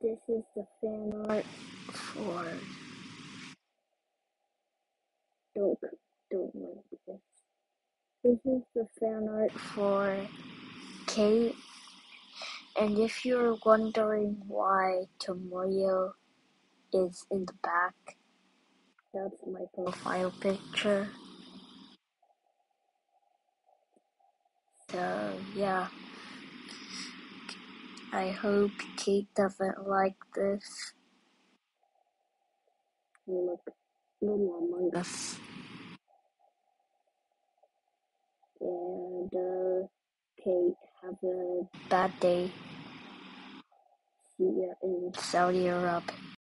This is the fan art for don't don't like this. This is the fan art for Kate, and if you're wondering why Tomoyo is in the back, that's my profile picture. So yeah, I hope Kate doesn't like this. Look, little Among Us. And Kate, have a bad day. See ya in Saudi Arabia.